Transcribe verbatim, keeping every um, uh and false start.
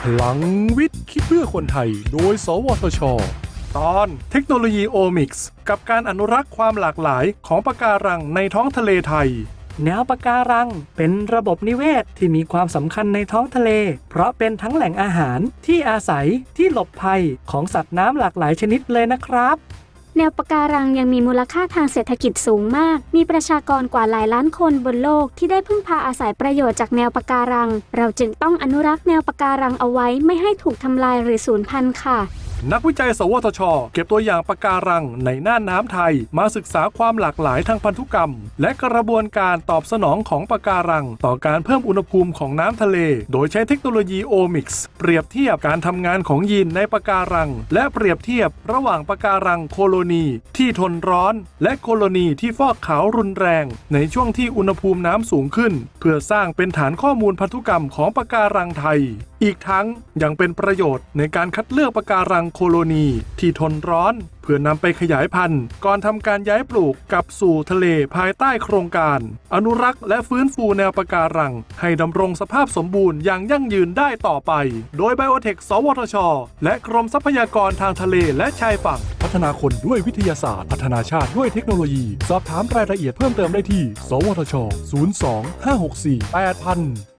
พลังวิทย์คิดเพื่อคนไทยโดยสวทช.ตอนเทคโนโลยีโอมิกส์กับการอนุรักษ์ความหลากหลายของปะการังในท้องทะเลไทยแนวปะการังเป็นระบบนิเวศที่มีความสำคัญในท้องทะเลเพราะเป็นทั้งแหล่งอาหารที่อาศัยที่หลบภัยของสัตว์น้ำหลากหลายชนิดเลยนะครับแนวปะการังยังมีมูลค่าทางเศรษฐกิจสูงมากมีประชากรกว่าหลายล้านคนบนโลกที่ได้พึ่งพาอาศัยประโยชน์จากแนวปะการังเราจึงต้องอนุรักษ์แนวปะการังเอาไว้ไม่ให้ถูกทำลายหรือสูญพันธุ์ค่ะนักวิจัยสวทช.เก็บตัวอย่างปะการังในน่านน้ำไทยมาศึกษาความหลากหลายทางพันธุกรรมและกระบวนการตอบสนองของปะการังต่อการเพิ่มอุณหภูมิของน้ำทะเลโดยใช้เทคโนโลยีโอมิกส์เปรียบเทียบการทำงานของยีนในปะการังและเปรียบเทียบระหว่างปะการังโคโลนีที่ทนร้อนและโคโลนีที่ฟอกขาวรุนแรงในช่วงที่อุณหภูมิน้ำสูงขึ้นเพื่อสร้างเป็นฐานข้อมูลพันธุกรรมของปะการังไทยอีกทั้งยังเป็นประโยชน์ในการคัดเลือกปะการังโคโลนีที่ทนร้อนเพื่อนำไปขยายพันธุ์ก่อนทำการย้ายปลูกกลับสู่ทะเลภายใต้โครงการอนุรักษ์และฟื้นฟูแนวปะการังให้ดำรงสภาพสมบูรณ์อย่างยั่งยืนได้ต่อไปโดยไบโอเทคสวทช.และกรมทรัพยากรทางทะเลและชายฝั่งพัฒนาคนด้วยวิทยาศาสตร์พัฒนาชาติด้วยเทคโนโลยีสอบถามรายละเอียดเพิ่มเติมได้ที่สวทช ศูนย์ สอง ห้า หก สี่ แปด ศูนย์ ศูนย์